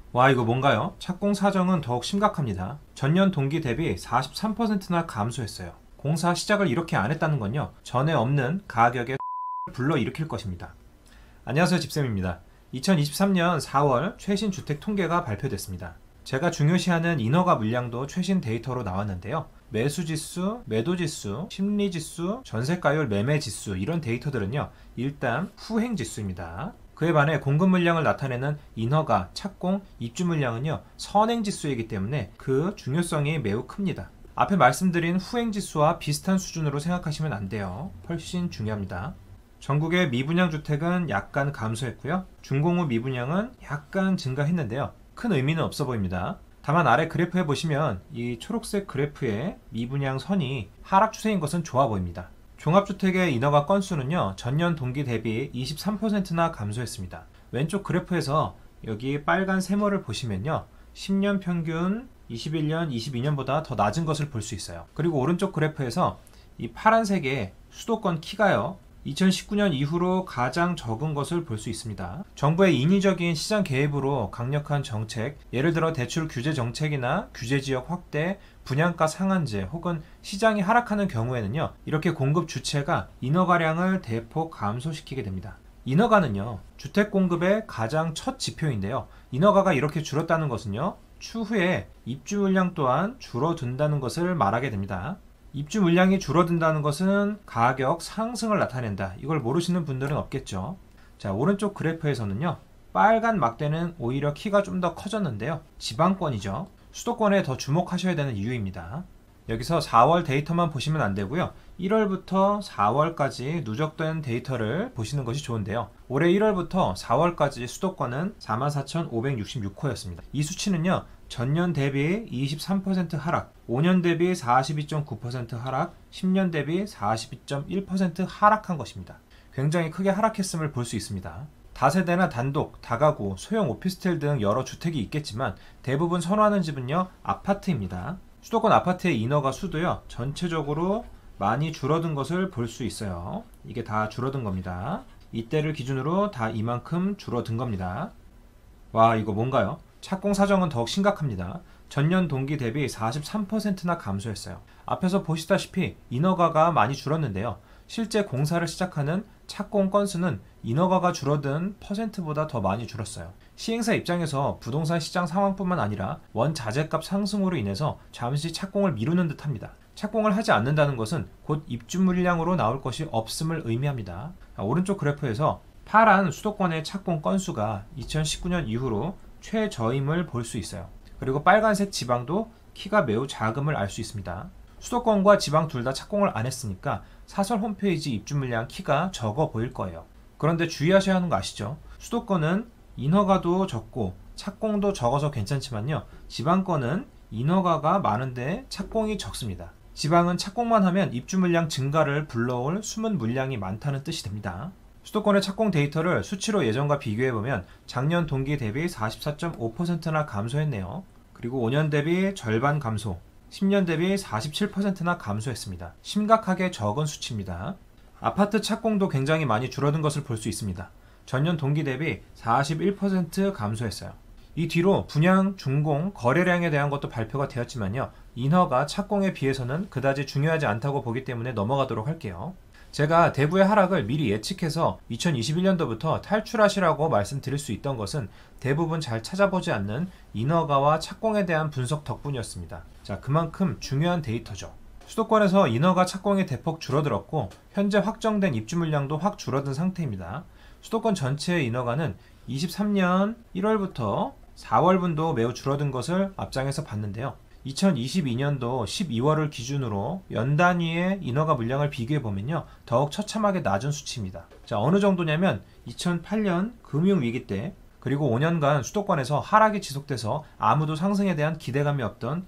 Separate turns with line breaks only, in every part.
와, 이거 뭔가요? 착공 사정은 더욱 심각합니다. 전년 동기 대비 43%나 감소했어요. 공사 시작을 이렇게 안 했다는 건요, 전에 없는 가격의 불러일으킬 것입니다. 안녕하세요, 집쌤입니다. 2023년 4월 최신 주택 통계가 발표됐습니다. 제가 중요시하는 인허가 물량도 최신 데이터로 나왔는데요. 매수지수, 매도지수, 심리지수, 전세가율 매매지수, 이런 데이터들은요, 일단 후행지수입니다. 그에 반해 공급 물량을 나타내는 인허가, 착공, 입주 물량은요, 선행지수이기 때문에 그 중요성이 매우 큽니다. 앞에 말씀드린 후행지수와 비슷한 수준으로 생각하시면 안 돼요. 훨씬 중요합니다. 전국의 미분양 주택은 약간 감소했고요. 준공후 미분양은 약간 증가했는데요. 큰 의미는 없어 보입니다. 다만 아래 그래프에 보시면 이 초록색 그래프의 미분양 선이 하락 추세인 것은 좋아 보입니다. 종합주택의 인허가 건수는요, 전년 동기 대비 23%나 감소했습니다. 왼쪽 그래프에서 여기 빨간 세모를 보시면요, 10년 평균 21년, 22년보다 더 낮은 것을 볼 수 있어요. 그리고 오른쪽 그래프에서 이 파란색의 수도권 키가요, 2019년 이후로 가장 적은 것을 볼 수 있습니다. 정부의 인위적인 시장 개입으로 강력한 정책, 예를 들어 대출 규제 정책이나 규제 지역 확대, 분양가 상한제 혹은 시장이 하락하는 경우에는요, 이렇게 공급 주체가 인허가량을 대폭 감소시키게 됩니다. 인허가는요, 주택 공급의 가장 첫 지표인데요. 인허가가 이렇게 줄었다는 것은요, 추후에 입주 물량 또한 줄어든다는 것을 말하게 됩니다. 입주 물량이 줄어든다는 것은 가격 상승을 나타낸다. 이걸 모르시는 분들은 없겠죠. 자, 오른쪽 그래프에서는요, 빨간 막대는 오히려 키가 좀 더 커졌는데요. 지방권이죠. 수도권에 더 주목하셔야 되는 이유입니다. 여기서 4월 데이터만 보시면 안 되고요. 1월부터 4월까지 누적된 데이터를 보시는 것이 좋은데요. 올해 1월부터 4월까지 수도권은 44,566호였습니다. 이 수치는요, 전년 대비 23% 하락, 5년 대비 42.9% 하락, 10년 대비 42.1% 하락한 것입니다. 굉장히 크게 하락했음을 볼 수 있습니다. 다세대나 단독, 다가구, 소형 오피스텔 등 여러 주택이 있겠지만 대부분 선호하는 집은요, 아파트입니다. 수도권 아파트의 인허가 수도요, 전체적으로 많이 줄어든 것을 볼 수 있어요. 이게 다 줄어든 겁니다. 이때를 기준으로 다 이만큼 줄어든 겁니다. 와, 이거 뭔가요? 착공 사정은 더욱 심각합니다. 전년 동기 대비 43%나 감소했어요. 앞에서 보시다시피 인허가가 많이 줄었는데요. 실제 공사를 시작하는 착공 건수는 인허가가 줄어든 퍼센트보다 더 많이 줄었어요. 시행사 입장에서 부동산 시장 상황뿐만 아니라 원자재값 상승으로 인해서 잠시 착공을 미루는 듯합니다. 착공을 하지 않는다는 것은 곧 입주 물량으로 나올 것이 없음을 의미합니다. 오른쪽 그래프에서 파란 수도권의 착공 건수가 2019년 이후로 최저임을 볼 수 있어요. 그리고 빨간색 지방도 키가 매우 작음을 알 수 있습니다. 수도권과 지방 둘 다 착공을 안 했으니까 사설 홈페이지 입주 물량 키가 적어 보일 거예요. 그런데 주의하셔야 하는 거 아시죠? 수도권은 인허가도 적고 착공도 적어서 괜찮지만요, 지방권은 인허가가 많은데 착공이 적습니다. 지방은 착공만 하면 입주 물량 증가를 불러올 숨은 물량이 많다는 뜻이 됩니다. 수도권의 착공 데이터를 수치로 예전과 비교해보면 작년 동기 대비 44.5%나 감소했네요. 그리고 5년 대비 절반 감소, 10년 대비 47%나 감소했습니다. 심각하게 적은 수치입니다. 아파트 착공도 굉장히 많이 줄어든 것을 볼 수 있습니다. 전년 동기 대비 41% 감소했어요. 이 뒤로 분양, 준공, 거래량에 대한 것도 발표가 되었지만요, 인허가, 착공에 비해서는 그다지 중요하지 않다고 보기 때문에 넘어가도록 할게요. 제가 대부의 하락을 미리 예측해서 2021년도부터 탈출하시라고 말씀드릴 수 있던 것은 대부분 잘 찾아보지 않는 인허가와 착공에 대한 분석 덕분이었습니다. 자, 그만큼 중요한 데이터죠. 수도권에서 인허가 착공이 대폭 줄어들었고 현재 확정된 입주 물량도 확 줄어든 상태입니다. 수도권 전체의 인허가는 23년 1월부터 4월분도 매우 줄어든 것을 앞장에서 봤는데요. 2022년도 12월을 기준으로 연 단위의 인허가 물량을 비교해보면요, 더욱 처참하게 낮은 수치입니다. 자, 어느 정도냐면 2008년 금융위기 때, 그리고 5년간 수도권에서 하락이 지속돼서 아무도 상승에 대한 기대감이 없던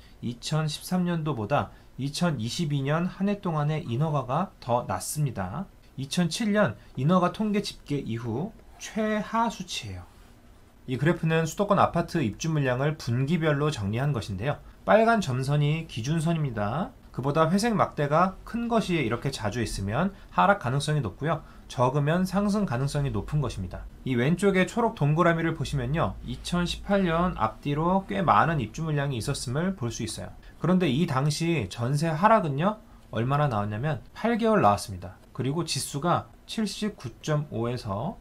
2013년도보다 2022년 한 해 동안의 인허가가 더 낮습니다. 2007년 인허가 통계 집계 이후 최하 수치예요. 이 그래프는 수도권 아파트 입주 물량을 분기별로 정리한 것인데요. 빨간 점선이 기준선입니다. 그보다 회색 막대가 큰 것이 이렇게 자주 있으면 하락 가능성이 높고요. 적으면 상승 가능성이 높은 것입니다. 이 왼쪽에 초록 동그라미를 보시면요. 2018년 앞뒤로 꽤 많은 입주 물량이 있었음을 볼 수 있어요. 그런데 이 당시 전세 하락은요. 얼마나 나왔냐면 8개월 나왔습니다. 그리고 지수가 79.5에서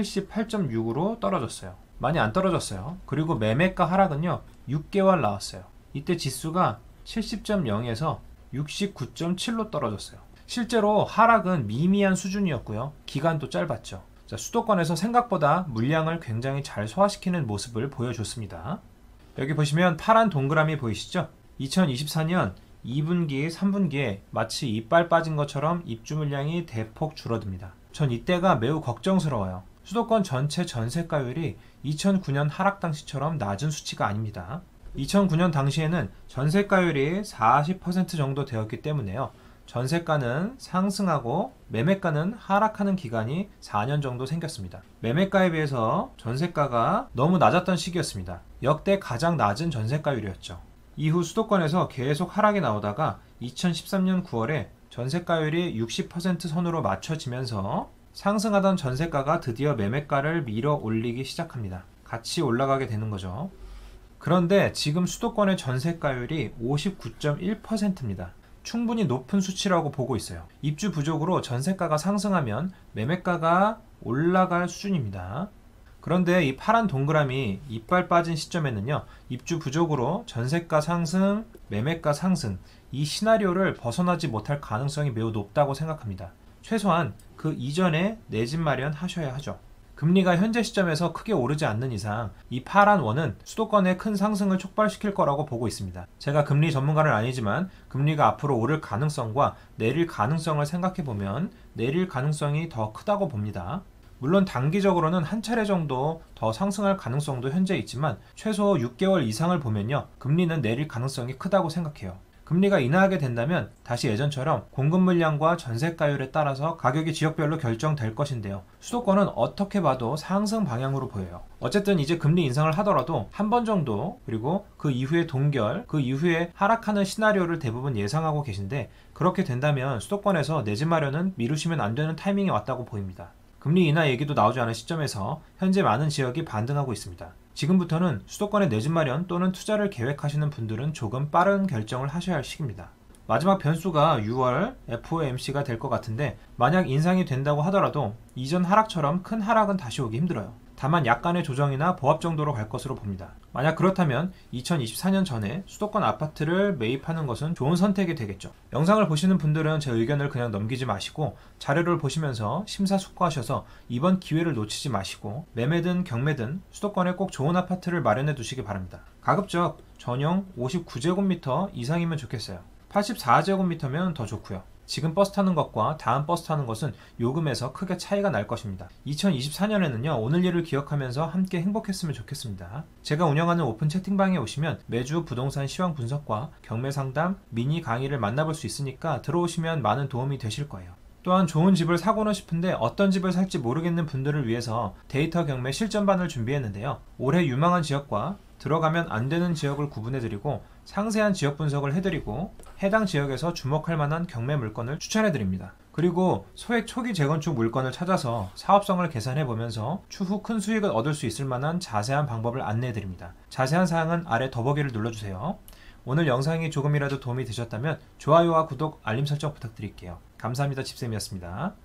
78.6으로 떨어졌어요. 많이 안 떨어졌어요. 그리고 매매가 하락은요. 6개월 나왔어요. 이때 지수가 70.0에서 69.7로 떨어졌어요. 실제로 하락은 미미한 수준이었고요. 기간도 짧았죠. 자, 수도권에서 생각보다 물량을 굉장히 잘 소화시키는 모습을 보여줬습니다. 여기 보시면 파란 동그라미 보이시죠? 2024년 2분기, 3분기에 마치 이빨 빠진 것처럼 입주 물량이 대폭 줄어듭니다. 전 이때가 매우 걱정스러워요. 수도권 전체 전세가율이 2009년 하락 당시처럼 낮은 수치가 아닙니다. 2009년 당시에는 전세가율이 40% 정도 되었기 때문에요. 전세가는 상승하고 매매가는 하락하는 기간이 4년 정도 생겼습니다. 매매가에 비해서 전세가가 너무 낮았던 시기였습니다. 역대 가장 낮은 전세가율이었죠. 이후 수도권에서 계속 하락이 나오다가 2013년 9월에 전세가율이 60% 선으로 맞춰지면서 상승하던 전세가가 드디어 매매가를 밀어 올리기 시작합니다. 같이 올라가게 되는 거죠. 그런데 지금 수도권의 전세가율이 59.1%입니다. 충분히 높은 수치라고 보고 있어요. 입주 부족으로 전세가가 상승하면 매매가가 올라갈 수준입니다. 그런데 이 파란 동그라미 이빨 빠진 시점에는요. 입주 부족으로 전세가 상승, 매매가 상승 이 시나리오를 벗어나지 못할 가능성이 매우 높다고 생각합니다. 최소한 그 이전에 내 집 마련하셔야 하죠. 금리가 현재 시점에서 크게 오르지 않는 이상 이 파란 원은 수도권의 큰 상승을 촉발시킬 거라고 보고 있습니다. 제가 금리 전문가는 아니지만 금리가 앞으로 오를 가능성과 내릴 가능성을 생각해보면 내릴 가능성이 더 크다고 봅니다. 물론 단기적으로는 한 차례 정도 더 상승할 가능성도 현재 있지만 최소 6개월 이상을 보면요. 금리는 내릴 가능성이 크다고 생각해요. 금리가 인하하게 된다면 다시 예전처럼 공급 물량과 전세가율에 따라서 가격이 지역별로 결정될 것인데요. 수도권은 어떻게 봐도 상승 방향으로 보여요. 어쨌든 이제 금리 인상을 하더라도 한 번 정도 그리고 그 이후에 동결, 그 이후에 하락하는 시나리오를 대부분 예상하고 계신데 그렇게 된다면 수도권에서 내 집 마련은 미루시면 안 되는 타이밍이 왔다고 보입니다. 금리 인하 얘기도 나오지 않은 시점에서 현재 많은 지역이 반등하고 있습니다. 지금부터는 수도권의 내 집 마련 또는 투자를 계획하시는 분들은 조금 빠른 결정을 하셔야 할 시기입니다. 마지막 변수가 6월 FOMC가 될 것 같은데 만약 인상이 된다고 하더라도 이전 하락처럼 큰 하락은 다시 오기 힘들어요. 다만 약간의 조정이나 보합 정도로 갈 것으로 봅니다. 만약 그렇다면 2024년 전에 수도권 아파트를 매입하는 것은 좋은 선택이 되겠죠. 영상을 보시는 분들은 제 의견을 그냥 넘기지 마시고 자료를 보시면서 심사숙고하셔서 이번 기회를 놓치지 마시고 매매든 경매든 수도권에 꼭 좋은 아파트를 마련해 두시기 바랍니다. 가급적 전용 59제곱미터 이상이면 좋겠어요. 84제곱미터면 더 좋고요. 지금 버스 타는 것과 다음 버스 타는 것은 요금에서 크게 차이가 날 것입니다. 2024년에는요. 오늘 일을 기억하면서 함께 행복했으면 좋겠습니다. 제가 운영하는 오픈 채팅방에 오시면 매주 부동산 시황 분석과 경매 상담, 미니 강의를 만나볼 수 있으니까 들어오시면 많은 도움이 되실 거예요. 또한 좋은 집을 사고는 싶은데 어떤 집을 살지 모르겠는 분들을 위해서 데이터 경매 실전반을 준비했는데요. 올해 유망한 지역과 들어가면 안 되는 지역을 구분해드리고 상세한 지역 분석을 해드리고 해당 지역에서 주목할 만한 경매 물건을 추천해드립니다. 그리고 소액 초기 재건축 물건을 찾아서 사업성을 계산해보면서 추후 큰 수익을 얻을 수 있을 만한 자세한 방법을 안내해드립니다. 자세한 사항은 아래 더보기를 눌러주세요. 오늘 영상이 조금이라도 도움이 되셨다면 좋아요와 구독, 알림 설정 부탁드릴게요. 감사합니다. 집쌤이었습니다.